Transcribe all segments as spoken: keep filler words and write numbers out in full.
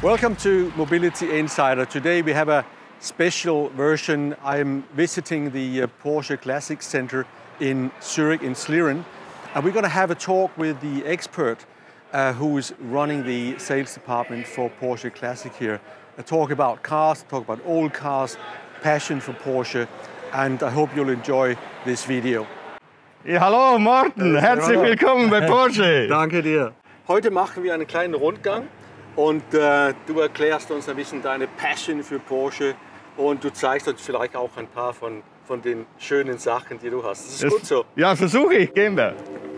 Welcome to Mobility Insider. Today we have a special version. I'm visiting the uh, Porsche Classic Center in Zurich, in Schlieren. And we're going to have a talk with the expert uh, who is running the sales department for Porsche Classic here. A talk about cars, talk about old cars, passion for Porsche. And I hope you'll enjoy this video. Ja, hallo Morten, herzlich willkommen bei Porsche. Danke dir. Heute machen wir einen kleinen Rundgang. Und äh, du erklärst uns ein bisschen deine Passion für Porsche und du zeigst uns vielleicht auch ein paar von, von den schönen Sachen, die du hast. Das ist das, gut so. Ja, versuche ich. Gehen wir.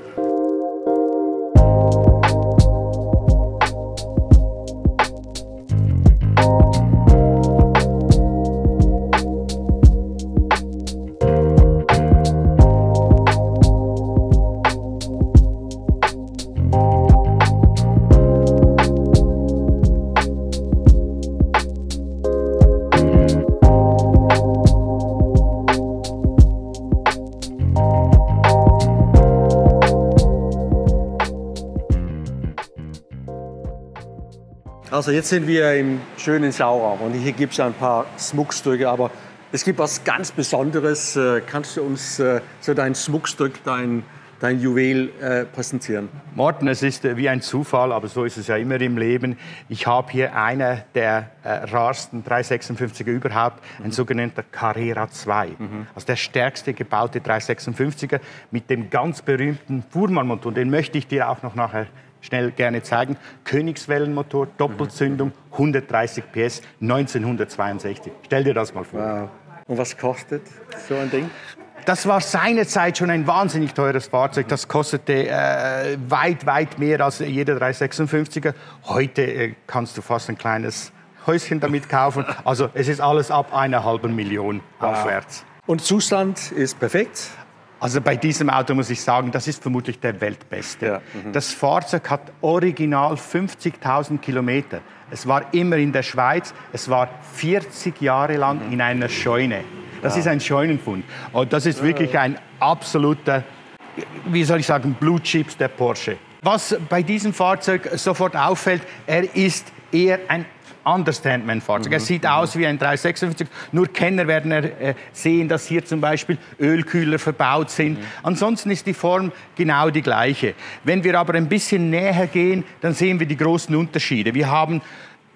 Also jetzt sind wir im schönen Schauraum und hier gibt es ein paar Schmuckstücke, aber es gibt was ganz Besonderes. Kannst du uns so dein Schmuckstück, dein, dein Juwel äh, präsentieren? Morten, es ist wie ein Zufall, aber so ist es ja immer im Leben. Ich habe hier einer der äh, rarsten dreihundertsechsundfünfziger überhaupt, ein mhm. sogenannter Carrera zwei. Mhm. Also der stärkste gebaute dreihundertsechsundfünfziger mit dem ganz berühmten Fuhrmannmotor. Den möchte ich dir auch noch nachher schnell gerne zeigen. Königswellenmotor, Doppelzündung, hundertdreißig P S, neunzehnhundertzweiundsechzig. Stell dir das mal vor. Wow. Und was kostet so ein Ding? Das war seinerzeit schon ein wahnsinnig teures Fahrzeug. Das kostete äh, weit, weit mehr als jeder dreihundertsechsundfünfziger. Heute äh, kannst du fast ein kleines Häuschen damit kaufen. Also es ist alles ab einer halben Million wow. aufwärts. Und Zustand ist perfekt? Also bei diesem Auto muss ich sagen, das ist vermutlich der Weltbeste. Ja, mhm. Das Fahrzeug hat original fünfzigtausend Kilometer. Es war immer in der Schweiz. Es war vierzig Jahre lang mhm. in einer Scheune. Das ja. ist ein Scheunenfund. Und das ist wirklich ein absoluter, wie soll ich sagen, Blue Chips der Porsche. Was bei diesem Fahrzeug sofort auffällt, er ist eher ein Understatement-Fahrzeug. Mhm. Er sieht aus wie ein dreihundertsechsundfünfzig. Nur Kenner werden äh, sehen, dass hier zum Beispiel Ölkühler verbaut sind. Mhm. Ansonsten ist die Form genau die gleiche. Wenn wir aber ein bisschen näher gehen, dann sehen wir die großen Unterschiede. Wir haben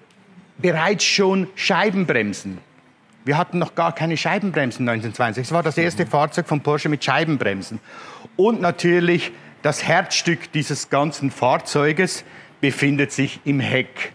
bereits schon Scheibenbremsen. Wir hatten noch gar keine Scheibenbremsen neunzehnhundertzweiundsechzig. Es war das erste mhm. Fahrzeug von Porsche mit Scheibenbremsen. Und natürlich das Herzstück dieses ganzen Fahrzeuges befindet sich im Heck.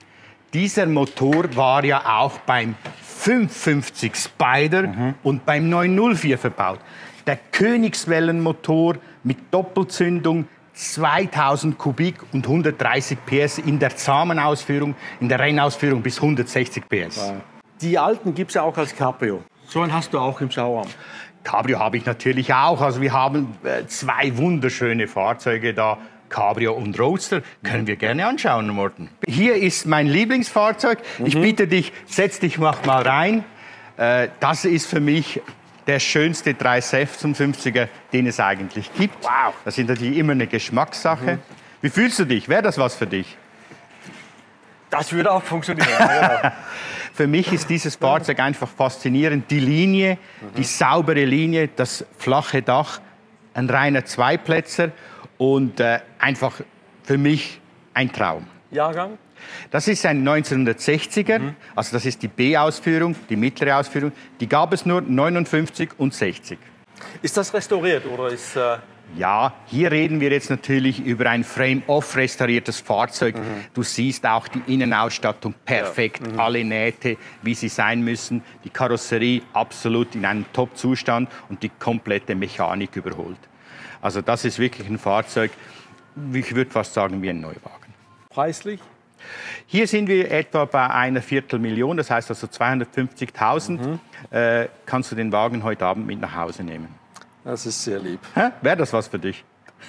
Dieser Motor war ja auch beim fünfhundertfünfzig Spider mhm. und beim neunhundertvier verbaut. Der Königswellenmotor mit Doppelzündung, zweitausend Kubik und hundertdreißig P S in der zahmen Ausführung, in der Rennausführung bis hundertsechzig P S. Wow. Die alten gibt es ja auch als Cabrio. So einen hast du auch im Schauraum. Cabrio habe ich natürlich auch. Also wir haben äh, zwei wunderschöne Fahrzeuge da. Cabrio und Roadster, können wir gerne anschauen, Morten. Hier ist mein Lieblingsfahrzeug. Mhm. Ich bitte dich, setz dich mach mal rein. Äh, das ist für mich der schönste dreihundertsechsundfünfziger, den es eigentlich gibt. Wow. Das ist natürlich immer eine Geschmackssache. Mhm. Wie fühlst du dich? Wäre das was für dich? Das würde auch funktionieren. Ja. Für mich ist dieses Fahrzeug einfach faszinierend. Die Linie, mhm. die saubere Linie, das flache Dach, ein reiner Zweiplätzer. Und äh, einfach für mich ein Traum. Jahrgang? Das ist ein neunzehnhundertsechziger, mhm. also das ist die B-Ausführung, die mittlere Ausführung. Die gab es nur neunundfünfzig und sechzig. Ist das restauriert oder ist... Äh Ja, hier reden wir jetzt natürlich über ein Frame-off restauriertes Fahrzeug. Mhm. Du siehst auch die Innenausstattung perfekt, ja. mhm. alle Nähte, wie sie sein müssen. Die Karosserie absolut in einem Top-Zustand und die komplette Mechanik überholt. Also das ist wirklich ein Fahrzeug, ich würde fast sagen, wie ein Neuwagen. Preislich? Hier sind wir etwa bei einer Viertelmillion, das heißt also zweihundertfünfzigtausend. Mhm. Äh, kannst du den Wagen heute Abend mit nach Hause nehmen. Das ist sehr lieb. Wäre das was für dich?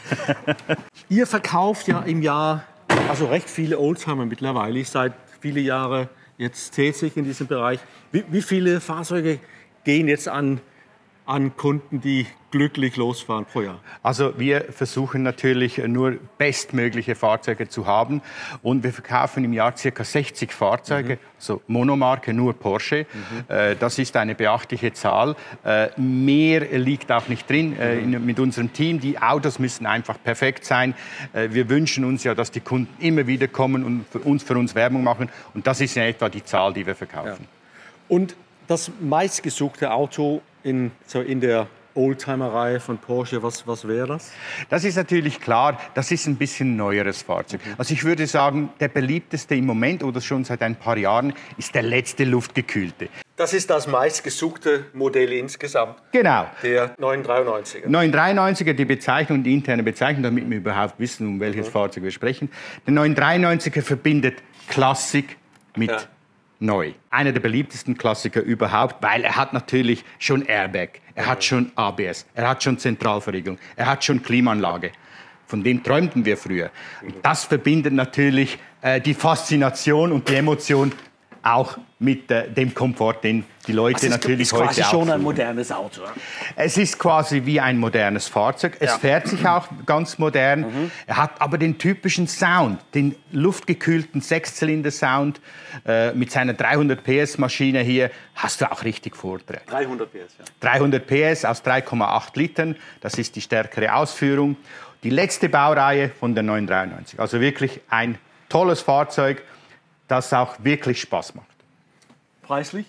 Ihr verkauft ja im Jahr also recht viele Oldtimer mittlerweile. Ich seid viele Jahre jetzt tätig in diesem Bereich. Wie, wie viele Fahrzeuge gehen jetzt an an Kunden, die glücklich losfahren pro Jahr? Also wir versuchen natürlich nur bestmögliche Fahrzeuge zu haben und wir verkaufen im Jahr ca. sechzig Fahrzeuge, mhm. also Monomarke, nur Porsche. Mhm. Äh, das ist eine beachtliche Zahl. Äh, mehr liegt auch nicht drin äh, in, mit unserem Team. Die Autos müssen einfach perfekt sein. Äh, wir wünschen uns ja, dass die Kunden immer wieder kommen und für uns, für uns Werbung machen und das ist in etwa die Zahl, die wir verkaufen. Ja. Und das meistgesuchte Auto in, so in der Oldtimer-Reihe von Porsche, was, was wäre das? Das ist natürlich klar, das ist ein bisschen neueres Fahrzeug. Mhm. Also ich würde sagen, der beliebteste im Moment oder schon seit ein paar Jahren ist der letzte luftgekühlte. Das ist das meistgesuchte Modell insgesamt? Genau. Der neunhundertdreiundneunziger? neunhundertdreiundneunziger, die Bezeichnung, die interne Bezeichnung, damit wir überhaupt wissen, um welches mhm. Fahrzeug wir sprechen. Der neunhundertdreiundneunziger verbindet Klassik mit ja. neu. Einer der beliebtesten Klassiker überhaupt, weil er hat natürlich schon Airbag, er hat schon A B S, er hat schon Zentralverriegelung, er hat schon Klimaanlage. Von dem träumten wir früher. Und das verbindet natürlich äh, die Faszination und die Emotion auch mit äh, dem Komfort, den die Leute also natürlich heute auch. Es ist quasi schon ein suchen. modernes Auto. Oder? Es ist quasi wie ein modernes Fahrzeug. Es ja. fährt sich auch ganz modern. Mhm. Er hat aber den typischen Sound, den luftgekühlten Sechszylinder-Sound äh, mit seiner dreihundert P S Maschine hier. Hast du auch richtig Vorträge. dreihundert P S, ja. dreihundert P S aus drei Komma acht Litern. Das ist die stärkere Ausführung. Die letzte Baureihe von der neunhundertdreiundneunzig. Also wirklich ein tolles Fahrzeug, das auch wirklich Spaß macht. Preislich?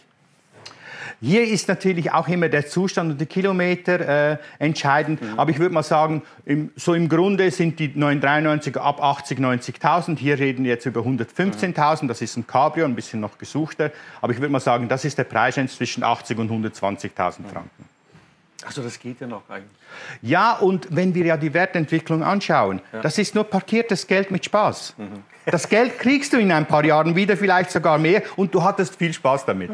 Hier ist natürlich auch immer der Zustand und die Kilometer äh, entscheidend. Mhm. Aber ich würde mal sagen, im, so im Grunde sind die neunhundertdreiundneunziger ab achtzig, neunzigtausend. Hier reden wir jetzt über hundertfünfzehntausend. Das ist ein Cabrio, ein bisschen noch gesuchter. Aber ich würde mal sagen, das ist der Preis zwischen achtzig und hundertzwanzigtausend Franken. Also das geht ja noch eigentlich. Ja, und wenn wir ja die Wertentwicklung anschauen, ja. das ist nur parkiertes Geld mit Spaß. Mhm. Das Geld kriegst du in ein paar Jahren wieder, vielleicht sogar mehr, und du hattest viel Spaß damit.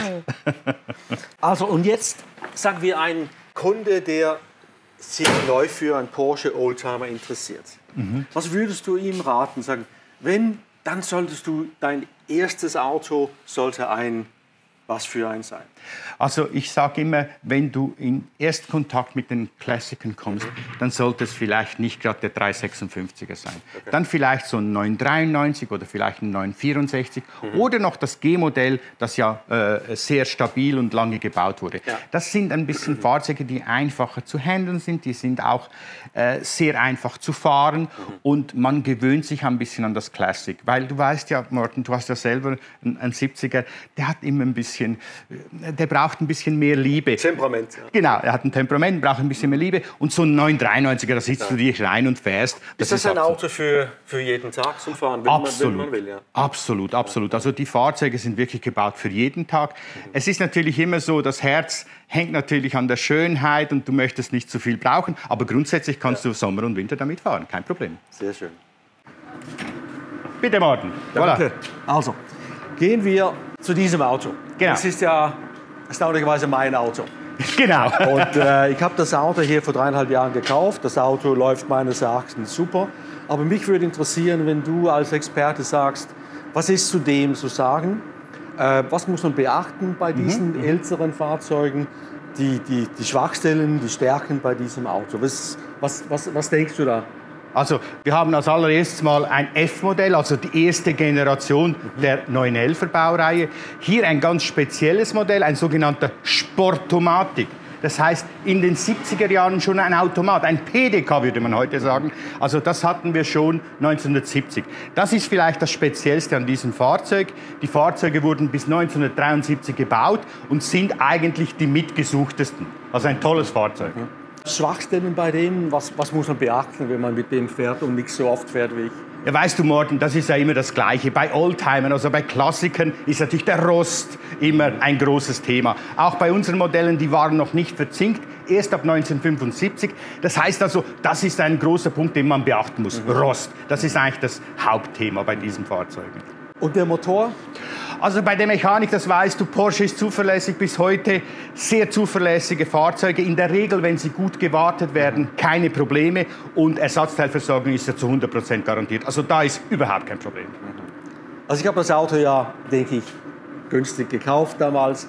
Also und jetzt sagen wir ein Kunde, der sich neu für einen Porsche Oldtimer interessiert. Mhm. Was würdest du ihm raten? Sagen, wenn, dann solltest du dein erstes Auto sollte ein was für ein sein? Also ich sage immer, wenn du in Erstkontakt mit den Klassikern kommst, dann sollte es vielleicht nicht gerade der dreihundertsechsundfünfziger sein. Okay. Dann vielleicht so ein neunhundertdreiundneunzig oder vielleicht ein neunhundertvierundsechzig mhm. oder noch das G-Modell, das ja äh, sehr stabil und lange gebaut wurde. Ja. Das sind ein bisschen mhm. Fahrzeuge, die einfacher zu handeln sind, die sind auch äh, sehr einfach zu fahren mhm. und man gewöhnt sich ein bisschen an das Classic. Weil du weißt ja, Morten, du hast ja selber einen, einen siebziger, der hat immer ein bisschen, der braucht ein bisschen mehr Liebe. Temperament. Ja. Genau, er hat ein Temperament, braucht ein bisschen mehr Liebe. Und so ein neunhundertdreiundneunziger, da sitzt ja. du dich rein und fährst. Das ist das ist ein Auto für, für jeden Tag zum Fahren, wenn absolut. man, wenn man will? Ja. Absolut, absolut. Also die Fahrzeuge sind wirklich gebaut für jeden Tag. Mhm. Es ist natürlich immer so, das Herz hängt natürlich an der Schönheit und du möchtest nicht zu viel brauchen. Aber grundsätzlich kannst ja. du Sommer und Winter damit fahren, kein Problem. Sehr schön. Bitte, Morten. Ja, voilà. Also, gehen wir zu diesem Auto. Genau. Das ist ja erstaunlicherweise mein Auto. Genau. Und äh, ich habe das Auto hier vor dreieinhalb Jahren gekauft. Das Auto läuft meines Erachtens super. Aber mich würde interessieren, wenn du als Experte sagst, was ist zu dem zu sagen? Äh, was muss man beachten bei diesen mhm. älteren Fahrzeugen? Die, die, die Schwachstellen, die Stärken bei diesem Auto. Was, was, was, was denkst du da? Also, wir haben als allererstes mal ein F-Modell, also die erste Generation der neunhundertelfer Baureihe. Hier ein ganz spezielles Modell, ein sogenannter Sportomatik. Das heißt, in den siebziger Jahren schon ein Automat, ein P D K würde man heute sagen. Also das hatten wir schon neunzehnhundertsiebzig. Das ist vielleicht das Speziellste an diesem Fahrzeug. Die Fahrzeuge wurden bis neunzehnhundertdreiundsiebzig gebaut und sind eigentlich die mitgesuchtesten. Also ein tolles Fahrzeug. Mhm. Schwachstellen bei denen, was, was muss man beachten, wenn man mit dem fährt und nicht so oft fährt wie ich? Ja, weißt du, Morten, das ist ja immer das Gleiche. Bei Oldtimern, also bei Klassikern, ist natürlich der Rost immer ein großes Thema. Auch bei unseren Modellen, die waren noch nicht verzinkt, erst ab neunzehnhundertfünfundsiebzig. Das heißt also, das ist ein großer Punkt, den man beachten muss. Mhm. Rost, das ist eigentlich das Hauptthema bei diesen Fahrzeugen. Und der Motor? Also bei der Mechanik, das weißt du, Porsche ist zuverlässig bis heute. Sehr zuverlässige Fahrzeuge. In der Regel, wenn sie gut gewartet werden, keine Probleme. Und Ersatzteilversorgung ist ja zu hundert Prozent garantiert. Also da ist überhaupt kein Problem. Also ich habe das Auto ja, denke ich, günstig gekauft damals.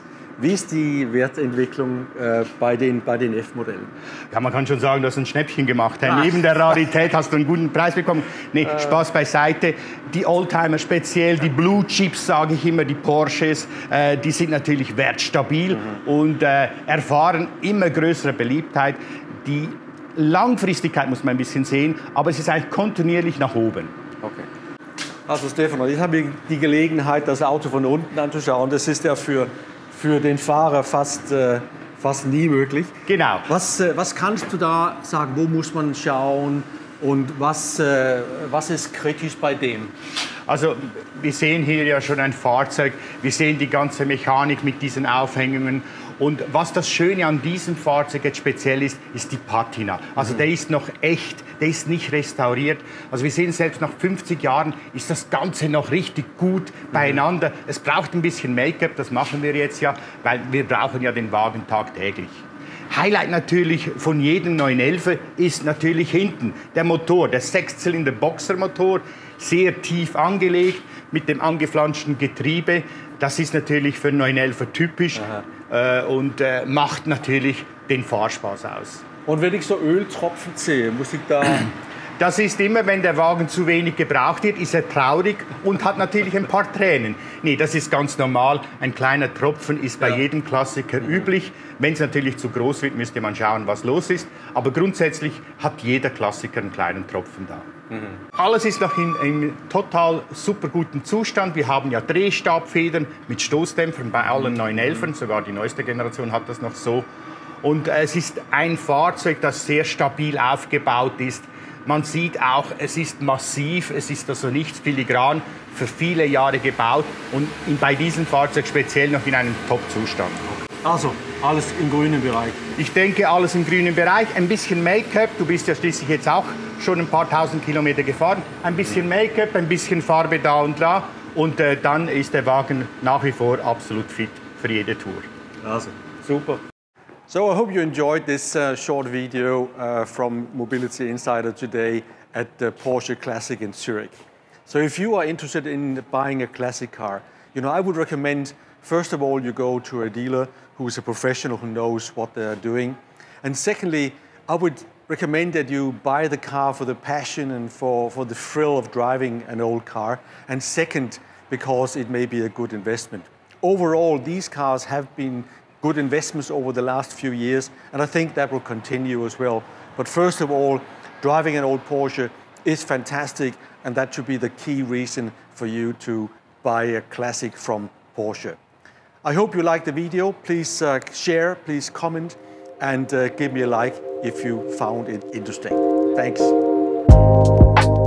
Wie ist die Wertentwicklung äh, bei den, bei den F-Modellen? Ja, man kann schon sagen, du hast ein Schnäppchen gemacht. Hey, neben der Rarität hast du einen guten Preis bekommen. Nee, äh. Spaß beiseite. Die Oldtimer speziell, die Blue Chips, sage ich immer, die Porsches, äh, die sind natürlich wertstabil mhm. und äh, erfahren immer größere Beliebtheit. Die Langfristigkeit muss man ein bisschen sehen, aber es ist eigentlich kontinuierlich nach oben. Okay. Also Stefano, jetzt haben wir die Gelegenheit, das Auto von unten anzuschauen. Das ist ja für, für den Fahrer fast, äh, fast nie möglich. Genau. Was, äh, was kannst du da sagen? Wo muss man schauen? Und was, äh, was ist kritisch bei dem? Also wir sehen hier ja schon ein Fahrzeug. Wir sehen die ganze Mechanik mit diesen Aufhängungen. Und was das Schöne an diesem Fahrzeug jetzt speziell ist, ist die Patina. Also mhm. der ist noch echt, der ist nicht restauriert. Also wir sehen selbst nach fünfzig Jahren ist das Ganze noch richtig gut mhm. beieinander. Es braucht ein bisschen Make-up, das machen wir jetzt ja, weil wir brauchen ja den Wagen tagtäglich. Highlight natürlich von jedem neun elfer ist natürlich hinten der Motor, der Sechszylinder-Boxermotor, sehr tief angelegt mit dem angeflanschten Getriebe. Das ist natürlich für neun elfer typisch äh, und äh, macht natürlich den Fahrspaß aus. Und wenn ich so Öltropfen sehe, muss ich da... Das ist immer, wenn der Wagen zu wenig gebraucht wird, ist er traurig und hat natürlich ein paar Tränen. Nee, das ist ganz normal. Ein kleiner Tropfen ist bei ja. jedem Klassiker mhm. üblich. Wenn es natürlich zu groß wird, müsste man schauen, was los ist. Aber grundsätzlich hat jeder Klassiker einen kleinen Tropfen da. Mhm. Alles ist noch in einem total super guten Zustand. Wir haben ja Drehstabfedern mit Stoßdämpfern bei allen neun elfern. Sogar die neueste Generation hat das noch so. Und äh, es ist ein Fahrzeug, das sehr stabil aufgebaut ist. Man sieht auch, es ist massiv, es ist also nicht filigran, für viele Jahre gebaut und bei diesem Fahrzeug speziell noch in einem Top-Zustand. Also, alles im grünen Bereich? Ich denke, alles im grünen Bereich. Ein bisschen Make-up, du bist ja schließlich jetzt auch schon ein paar tausend Kilometer gefahren. Ein bisschen Make-up, ein bisschen Farbe da und da und äh, dann ist der Wagen nach wie vor absolut fit für jede Tour. Also, super. So I hope you enjoyed this uh, short video uh, from Mobility Insider today at the Porsche Classic in Zurich. So if you are interested in buying a classic car, you know, I would recommend, first of all, you go to a dealer who is a professional who knows what they're doing. And secondly, I would recommend that you buy the car for the passion and for, for the thrill of driving an old car. And second, because it may be a good investment. Overall, these cars have been good investments over the last few years, and I think that will continue as well. But first of all, driving an old Porsche is fantastic, and that should be the key reason for you to buy a classic from Porsche. I hope you liked the video. Please uh, share, please comment, and uh, give me a like if you found it interesting. Thanks.